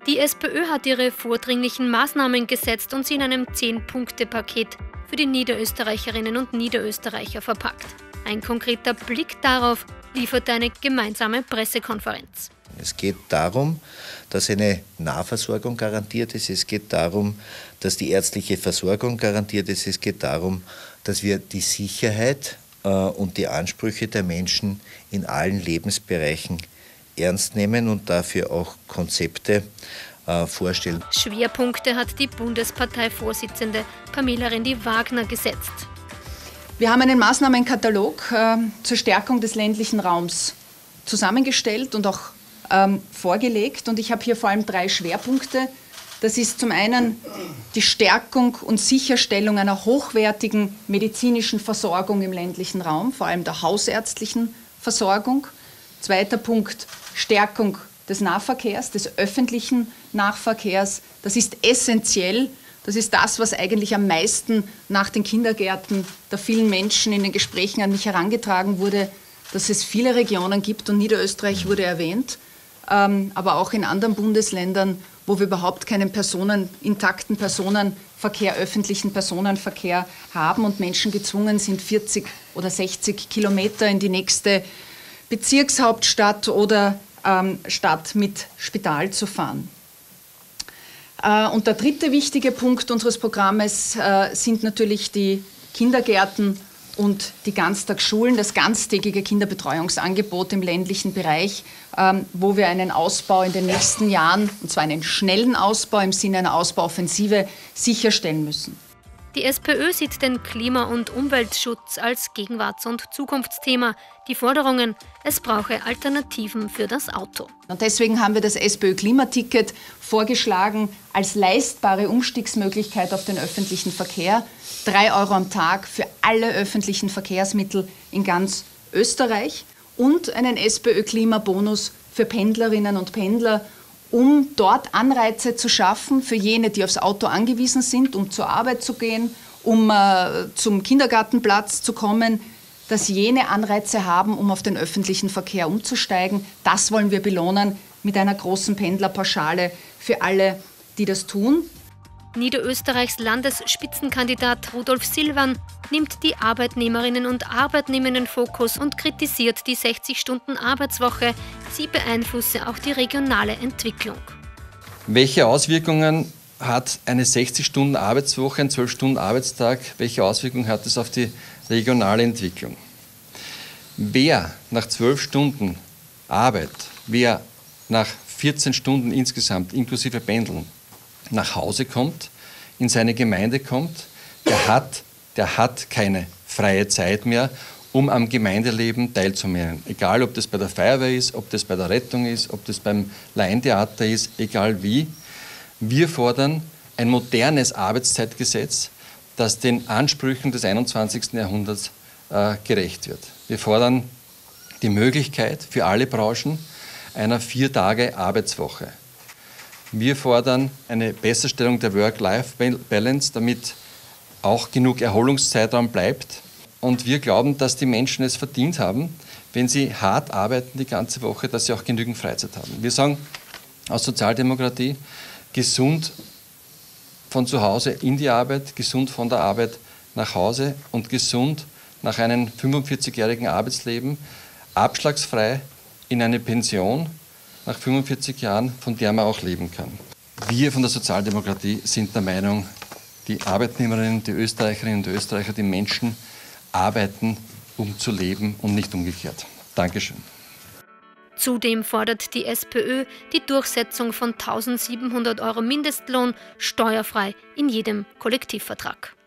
Die SPÖ hat ihre vordringlichen Maßnahmen gesetzt und sie in einem 10-Punkte-Paket für die Niederösterreicherinnen und Niederösterreicher verpackt. Ein konkreter Blick darauf liefert eine gemeinsame Pressekonferenz. Es geht darum, dass eine Nahversorgung garantiert ist. Es geht darum, dass die ärztliche Versorgung garantiert ist. Es geht darum, dass wir die Sicherheit und die Ansprüche der Menschen in allen Lebensbereichen ernst nehmen und dafür auch Konzepte vorstellen. Schwerpunkte hat die Bundesparteivorsitzende Pamela Rendi-Wagner gesetzt. Wir haben einen Maßnahmenkatalog zur Stärkung des ländlichen Raums zusammengestellt und auch vorgelegt. Und ich habe hier vor allem 3 Schwerpunkte. Das ist zum einen die Stärkung und Sicherstellung einer hochwertigen medizinischen Versorgung im ländlichen Raum, vor allem der hausärztlichen Versorgung. Zweiter Punkt, Stärkung des Nahverkehrs, des öffentlichen Nahverkehrs. Das ist essentiell. Das ist das, was eigentlich am meisten nach den Kindergärten der vielen Menschen in den Gesprächen an mich herangetragen wurde, dass es viele Regionen gibt, und Niederösterreich wurde erwähnt, aber auch in anderen Bundesländern, wo wir überhaupt keinen intakten Personenverkehr, öffentlichen Personenverkehr haben und Menschen gezwungen sind, 40 oder 60 Kilometer in die nächste Bezirkshauptstadt oder Stadt mit Spital zu fahren. Und der dritte wichtige Punkt unseres Programmes sind natürlich die Kindergärten und die Ganztagsschulen, das ganztägige Kinderbetreuungsangebot im ländlichen Bereich, wo wir einen Ausbau in den nächsten Jahren, und zwar einen schnellen Ausbau im Sinne einer Ausbauoffensive, sicherstellen müssen. Die SPÖ sieht den Klima- und Umweltschutz als Gegenwarts- und Zukunftsthema. Die Forderungen, es brauche Alternativen für das Auto. Und deswegen haben wir das SPÖ-Klimaticket vorgeschlagen als leistbare Umstiegsmöglichkeit auf den öffentlichen Verkehr. 3 € am Tag für alle öffentlichen Verkehrsmittel in ganz Österreich und einen SPÖ-Klimabonus für Pendlerinnen und Pendler, um dort Anreize zu schaffen für jene, die aufs Auto angewiesen sind, um zur Arbeit zu gehen, um zum Kindergartenplatz zu kommen, dass jene Anreize haben, um auf den öffentlichen Verkehr umzusteigen. Das wollen wir belohnen mit einer großen Pendlerpauschale für alle, die das tun. Niederösterreichs Landesspitzenkandidat Rudolf Silvan nimmt die Arbeitnehmerinnen und Arbeitnehmer in den Fokus und kritisiert die 60-Stunden-Arbeitswoche. Sie beeinflusse auch die regionale Entwicklung. Welche Auswirkungen hat eine 60-Stunden-Arbeitswoche, ein 12-Stunden-Arbeitstag, welche Auswirkungen hat es auf die regionale Entwicklung? Wer nach 12 Stunden Arbeit, wer nach 14 Stunden insgesamt inklusive Pendeln nach Hause kommt, in seine Gemeinde kommt, der hat keine freie Zeit mehr, um am Gemeindeleben teilzunehmen. Egal, ob das bei der Feuerwehr ist, ob das bei der Rettung ist, ob das beim Laientheater ist, egal wie. Wir fordern ein modernes Arbeitszeitgesetz, das den Ansprüchen des 21. Jahrhunderts gerecht wird. Wir fordern die Möglichkeit für alle Branchen einer 4-Tage-Arbeitswoche. Wir fordern eine Besserstellung der Work-Life-Balance, damit auch genug Erholungszeitraum bleibt. Und wir glauben, dass die Menschen es verdient haben, wenn sie hart arbeiten die ganze Woche, dass sie auch genügend Freizeit haben. Wir sagen aus Sozialdemokratie, gesund von zu Hause in die Arbeit, gesund von der Arbeit nach Hause und gesund nach einem 45-jährigen Arbeitsleben, abschlagsfrei in eine Pension nach 45 Jahren, von der man auch leben kann. Wir von der Sozialdemokratie sind der Meinung, die Arbeitnehmerinnen, die Österreicherinnen und Österreicher, die Menschen arbeiten, um zu leben und nicht umgekehrt. Dankeschön. Zudem fordert die SPÖ die Durchsetzung von 1.700 € Mindestlohn steuerfrei in jedem Kollektivvertrag.